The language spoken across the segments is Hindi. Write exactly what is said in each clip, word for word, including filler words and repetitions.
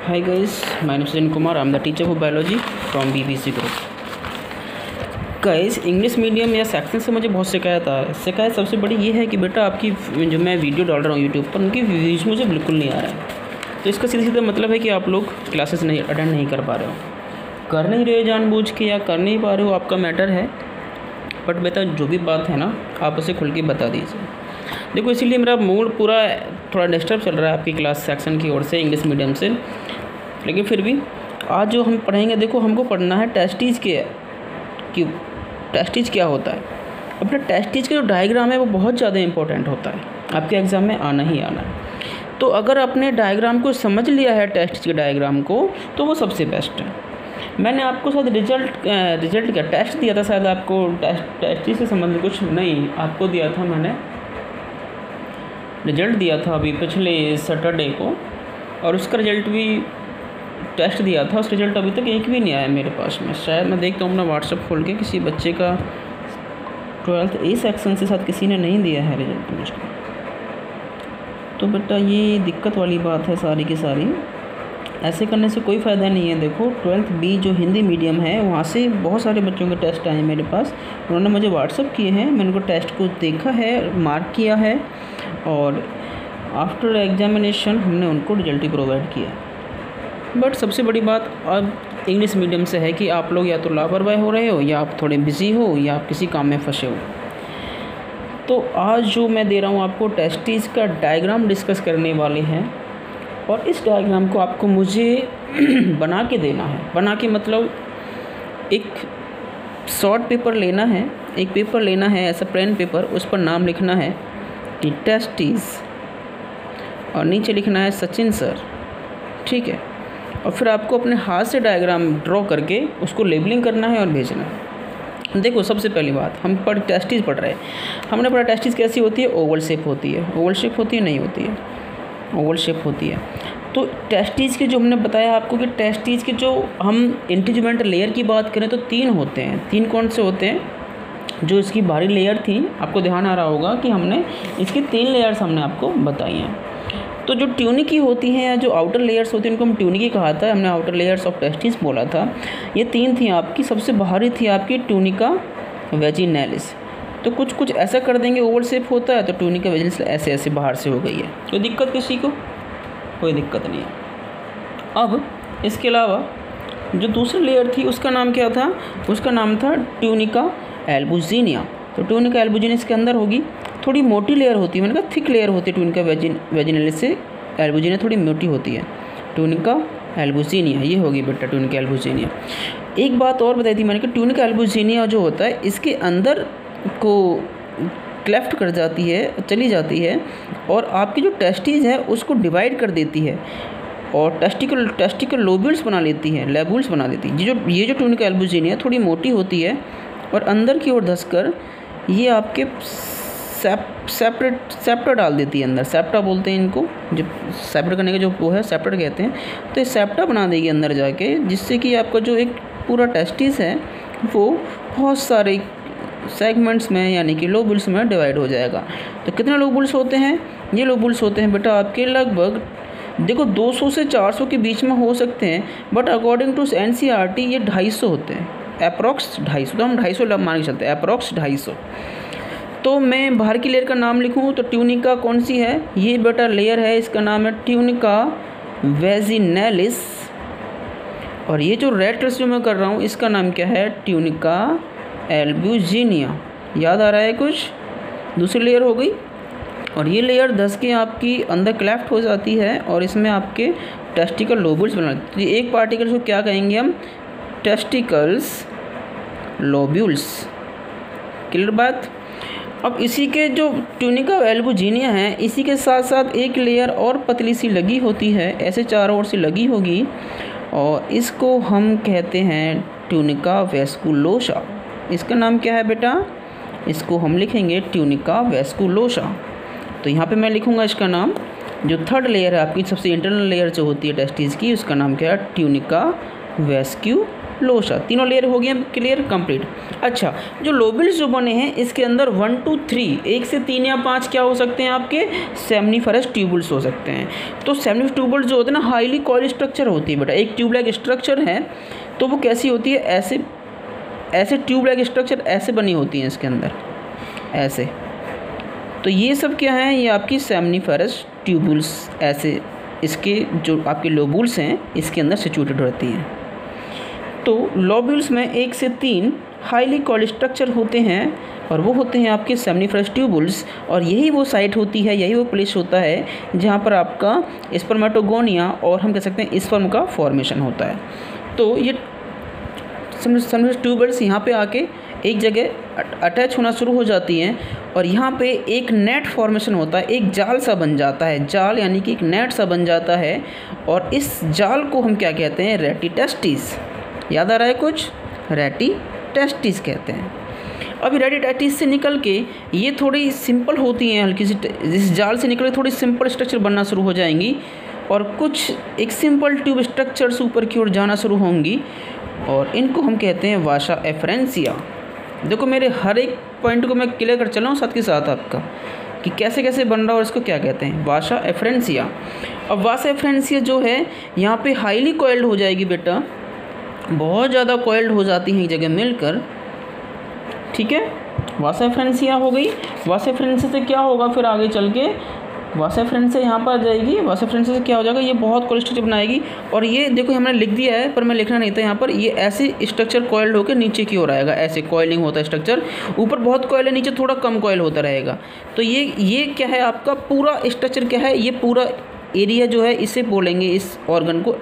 Hi guys, my name is Sajjan Kumar. I'm the teacher of biology from B B C Group. Guys English medium या सेक्शन से मुझे बहुत शिकायत आ रहा है। शिकायत सबसे बड़ी ये है कि बेटा आपकी जो मैं वीडियो डाल रहा हूँ यूट्यूब पर, उनकी व्यूज़ मुझे बिल्कुल नहीं आ रहा है। तो इसका सीधा सीधा मतलब है कि आप लोग क्लासेस नहीं अटेंड नहीं कर पा रहे हो, कर नहीं रहे हो जानबूझ के या कर नहीं पा रहे हो, आपका मैटर है। बट बेटा जो भी बात है ना, आप उसे खुल के बता दीजिए। देखो इसीलिए मेरा मूड पूरा थोड़ा डिस्टर्ब चल रहा है आपकी क्लास सेक्शन की ओर से, इंग्लिश मीडियम से। लेकिन फिर भी आज जो हम पढ़ेंगे, देखो हमको पढ़ना है टेस्टीज के कि टेस्टीज क्या होता है। अपने टेस्टीज का जो डायग्राम है वो बहुत ज़्यादा इंपॉर्टेंट होता है, आपके एग्ज़ाम में आना ही आना है। तो अगर अपने डायग्राम को समझ लिया है, टेस्ट के डायग्राम को, तो वो सबसे बेस्ट है। मैंने आपको शायद रिजल्ट रिजल्ट क्या टेस्ट दिया था, शायद आपको टेस्ट टेस्टी से संबंधित कुछ नहीं आपको दिया था, मैंने रिजल्ट दिया था अभी पिछले सैटरडे को, और उसका रिजल्ट भी टेस्ट दिया था, उस रिजल्ट अभी तक एक भी नहीं आया मेरे पास में। शायद मैं देखता हूँ अपना व्हाट्सएप खोल के, किसी बच्चे का ट्वेल्थ ए सेक्शन से साथ किसी ने नहीं दिया है रिजल्ट मुझको। तो बेटा ये दिक्कत वाली बात है सारी की सारी। ऐसे करने से कोई फ़ायदा नहीं है। देखो ट्वेल्थ बी जो हिंदी मीडियम है, वहाँ से बहुत सारे बच्चों के टेस्ट आए हैं मेरे पास, उन्होंने मुझे व्हाट्सअप किए हैं, मैंने उनको टेस्ट को देखा है, मार्क किया है, और आफ्टर एग्जामिनेशन हमने उनको रिजल्ट ही प्रोवाइड किया। बट सबसे बड़ी बात अब इंग्लिश मीडियम से है कि आप लोग या तो लापरवाही हो रहे हो, या आप थोड़े बिजी हो, या आप किसी काम में फंसे हो। तो आज जो मैं दे रहा हूँ आपको, टेस्टीज का डायग्राम डिस्कस करने वाले हैं, और इस डायग्राम को आपको मुझे बना के देना है। बना के मतलब एक शॉर्ट पेपर लेना है, एक पेपर लेना है ऐसा प्लेन पेपर, उस पर नाम लिखना है कि टेस्टीज, और नीचे लिखना है सचिन सर, ठीक है। और फिर आपको अपने हाथ से डायग्राम ड्रॉ करके उसको लेबलिंग करना है और भेजना है। देखो सबसे पहली बात, हम पर टेस्टीज पढ़ रहे हैं, हमने पढ़ा टेस्टीज कैसी होती है, ओवल शेप होती है। ओवल शेप होती है, नहीं होती है, ओवल शेप होती है। तो टेस्टीज के जो हमने बताया आपको कि टेस्टीज के जो हम इंटीग्यूमेंट लेयर की बात करें तो तीन होते हैं। तीन कौन से होते हैं? जो इसकी बाहरी लेयर थी, आपको ध्यान आ रहा होगा कि हमने इसकी तीन लेयर्स हमने आपको बताई हैं। तो जो ट्यूनिकी होती हैं या जो आउटर लेयर्स होती हैं, उनको हम ट्यूनिकी कहा था, हमने आउटर लेयर्स ऑफ टेस्टिस बोला था। ये तीन थी आपकी। सबसे बाहरी थी आपकी ट्यूनिका वेजिनैलिस। तो कुछ कुछ ऐसा कर देंगे, ओवल शेप होता है तो ट्यूनिका वेजिनैलिस ऐसे ऐसे बाहर से हो गई है। कोई दिक्कत किसी को? कोई दिक्कत नहीं है। अब इसके अलावा जो दूसरी लेयर थी उसका नाम क्या था? उसका नाम था ट्यूनिका एल्बुजिनिया। तो ट्यूनिका एल्बुजिनिया इसके अंदर होगी, थोड़ी मोटी लेयर होती है, मैंने कहा थिक लेयर होती है ट्यूनिका वेजिन वेजिनैलिस से। एल्बुजिनिया थोड़ी मोटी होती है, ट्यूनिका एल्बुजिनिया ये होगी बेटा ट्यूनिका एल्बुजिनिया। एक बात और बताई थी मैंने कि ट्यूनिका एल्बुजिनिया जो होता है, इसके अंदर को क्लेफ्ट कर जाती है, चली जाती है, और आपकी जो टेस्टीज है उसको डिवाइड कर देती है, और टेस्टिकल टेस्टिकल लोब्यूल्स बना लेती है, लेब्यूल्स बना देती है। ये जो ये जो ट्यूनिका एल्बुजिनिया थोड़ी मोटी होती है, और अंदर की ओर धंसकर ये आपके सेप सेपरेट सेप्टा डाल देती है अंदर। सेप्टा बोलते हैं इनको, जो सेपरेट करने का जो वो है सेप्टा कहते हैं। तो ये सेप्टा बना देगी अंदर जाके, जिससे कि आपका जो एक पूरा टेस्टिस है वो बहुत सारे सेगमेंट्स में यानी कि लोब्यूल्स में डिवाइड हो जाएगा। तो कितने लोब्यूल्स होते हैं? ये लोब्यूल्स होते हैं बेटा आपके लगभग, देखो दो सौ से चार सौ के बीच में हो सकते हैं, but according to N C R T ये ढाई सौ होते हैं, अप्रॉक्स ढाई सौ। तो हम ढाई सौ मान के चलते हैं, अप्रॉक्स ढाई सौ। तो मैं बाहर की लेयर का नाम लिखूं तो ट्यूनिका कौन सी है? ये बेटा लेयर है, इसका नाम है ट्यूनिका वेजिनैलिस। और ये जो रेड कलर जो मैं कर रहा हूँ इसका नाम क्या है? Tunica albuginea. याद आ रहा है कुछ? दूसरी लेयर हो गई, और ये लेयर धंस के आपकी अंदर क्लेफ्ट हो जाती है, और इसमें आपके टेस्टिकल लोब्यूल्स बना। तो ये एक पार्टिकल्स को क्या कहेंगे हम? Testicles lobules. क्लियर बात? अब इसी के जो ट्यूनिका एल्बुजिनिया है, इसी के साथ साथ एक लेयर और पतली सी लगी होती है, ऐसे चारों ओर से लगी होगी, और इसको हम कहते हैं ट्यूनिका वेस्कुलोसा। इसका नाम क्या है बेटा? इसको हम लिखेंगे ट्यूनिका वेस्कुलोसा। तो यहाँ पे मैं लिखूँगा इसका नाम, जो थर्ड लेयर है आपकी, सबसे इंटरनल लेयर जो होती है टेस्टिस की, उसका नाम क्या है? Tunica vasculosa. लोशा। तीनों लेयर हो गए क्लियर कंप्लीट। अच्छा, जो लोब्यूल्स जो बने हैं इसके अंदर वन टू थ्री एक से तीन या पाँच क्या हो सकते हैं आपके सेमनीफरस ट्यूबुल्स हो सकते हैं। तो सेमनीफरस ट्यूबुल्स जो होते हैं ना हाईली कॉइल स्ट्रक्चर होती है बेटा, एक ट्यूब लाइक स्ट्रक्चर है। तो वो कैसी होती है, ऐसे ऐसे ट्यूब लाइक स्ट्रक्चर ऐसे बनी होती हैं इसके अंदर ऐसे। तो ये सब क्या है, ये आपकी सेमनीफरस ट्यूबुल्स ऐसे इसके जो आपके लोब्यूल्स हैं इसके अंदर सिचुएटेड रहती हैं। तो लोब्यूल्स में एक से तीन हाईली कॉइल्ड स्ट्रक्चर होते हैं और वो होते हैं आपके सेमनीफरस ट्यूबुल्स। और यही वो साइट होती है, यही वो प्लेस होता है जहाँ पर आपका स्पर्मेटोगोनिया और हम कह सकते हैं स्पर्म का फॉर्मेशन होता है। तो ये सेमनीफरस ट्यूबुल्स यहाँ पे आके एक जगह अटैच होना शुरू हो जाती हैं और यहाँ पे एक नेट फॉर्मेशन होता है, एक जाल सा बन जाता है। जाल यानी कि एक नेट सा बन जाता है और इस जाल को हम क्या कहते हैं, रेटिटेस्टिस। याद आ रहा है कुछ, रेटिटेस्टिस कहते हैं। अभी रेटिटेस्टिस से निकल के ये थोड़ी सिंपल होती हैं, हल्की सी इस जाल से निकल के थोड़ी सिंपल स्ट्रक्चर बनना शुरू हो जाएंगी और कुछ एक सिंपल ट्यूब स्ट्रक्चर्स ऊपर की ओर जाना शुरू होंगी और इनको हम कहते हैं वाशा एफरेंसिया। देखो मेरे हर एक पॉइंट को मैं क्लियर कर चला हूँ साथ के साथ आपका कि कैसे कैसे बन रहा है और इसको क्या कहते हैं, वाशा एफरेंसिया। अब वाशा एफरेंसिया जो है यहाँ पे हाईली कॉइल्ड हो जाएगी बेटा, बहुत ज़्यादा कॉइल्ड हो जाती हैं एक जगह मिलकर, ठीक है। वाशा एफरेंसिया हो गई। वाशा एफरेंसिया से क्या होगा फिर आगे चल के, वाशा एफरेंसिया यहाँ पर आ जाएगी। वाशा एफरेंसिया से क्या हो जाएगा, ये बहुत कॉइल्ड स्ट्रक्चर बनाएगी और ये देखो हमने लिख दिया है पर मैं लिखना नहीं था यहाँ पर। ये ऐसे स्ट्रक्चर कॉइल्ड होकर नीचे की ओर आएगा, ऐसे कॉइलिंग होता है स्ट्रक्चर, ऊपर बहुत कॉइल है नीचे थोड़ा कम कॉइल होता रहेगा। तो ये ये क्या है आपका पूरा स्ट्रक्चर क्या है, ये पूरा एरिया जो है इसे बोलेंगे इस ऑर्गन को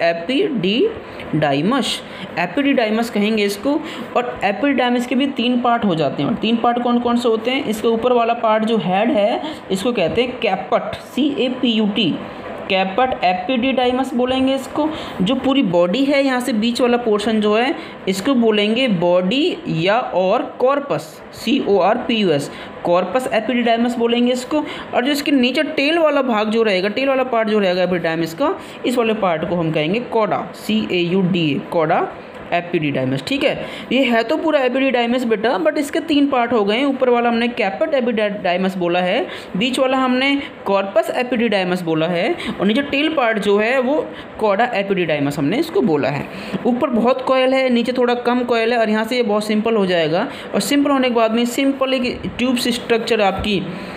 एपिडिडाइमस। एपिडिडाइमस कहेंगे इसको। और एपिडिडाइमस के भी तीन पार्ट हो जाते हैं। तीन पार्ट कौन कौन से होते हैं, इसके ऊपर वाला पार्ट जो हेड है इसको कहते हैं caput, C A P U T, caput epididymis बोलेंगे इसको। जो पूरी बॉडी है यहाँ से बीच वाला पोर्शन जो है इसको बोलेंगे बॉडी या और corpus, C O R P U S, corpus epididymis बोलेंगे इसको। और जो इसके नीचे टेल वाला भाग जो रहेगा, टेल वाला पार्ट जो रहेगा एपिडिडाइमस का, इस वाले पार्ट को हम कहेंगे cauda, C A U D A, cauda epididymis, ठीक है। ये है तो पूरा एपिडिडाइमस बेटा, बट इसके तीन पार्ट हो गए। ऊपर वाला हमने कैपट एपिडिडाइमस बोला है, बीच वाला हमने कॉर्पस एपिडिडाइमस बोला है और नीचे टेल पार्ट जो है वो कॉडा एपिडिडाइमस हमने इसको बोला है। ऊपर बहुत कॉयल है, नीचे थोड़ा कम कॉयल है और यहाँ से ये बहुत सिंपल हो जाएगा। और सिंपल होने के बाद में सिंपल एक ट्यूब स्ट्रक्चर आपकी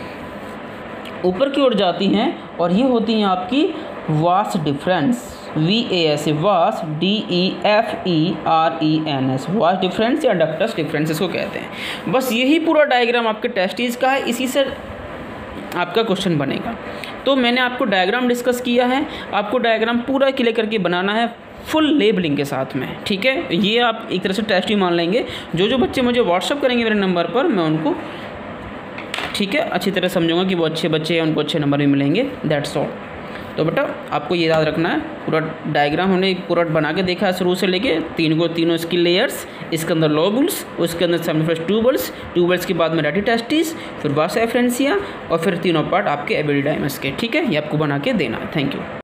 ऊपर की ओर जाती हैं और ये होती हैं आपकी vas deferens, V A S, vas D E F E R E N S, vas deferens या डक्टस डिफरेंस इसको कहते हैं। बस यही पूरा डायग्राम आपके टेस्टिस का है, इसी से आपका क्वेश्चन बनेगा। तो मैंने आपको डायग्राम डिस्कस किया है, आपको डायग्राम पूरा क्लियर करके बनाना है फुल लेबलिंग के साथ में, ठीक है। ये आप एक तरह से टेस्ट ही मान लेंगे। जो जो बच्चे मुझे व्हाट्सअप करेंगे मेरे नंबर पर, मैं उनको ठीक है अच्छी तरह समझूंगा कि वो अच्छे बच्चे हैं, उनको अच्छे नंबर भी मिलेंगे, दैट्स ऑल। तो बेटा आपको ये याद रखना है, पूरा डायग्राम हमने पूरा बना के देखा है शुरू से लेके तीन को, तीनों इसकी लेयर्स, इसके अंदर लोब्यूल्स, उसके अंदर सेमनीफरस ट्यूबल्स, ट्यूबल्स के बाद में रेटिटेस्टिस, फिर वासा एफरेंसिया और फिर तीनों पार्ट आपके एपिडिडाइमस के, ठीक है। ये आपको बना के देना है। Thank you.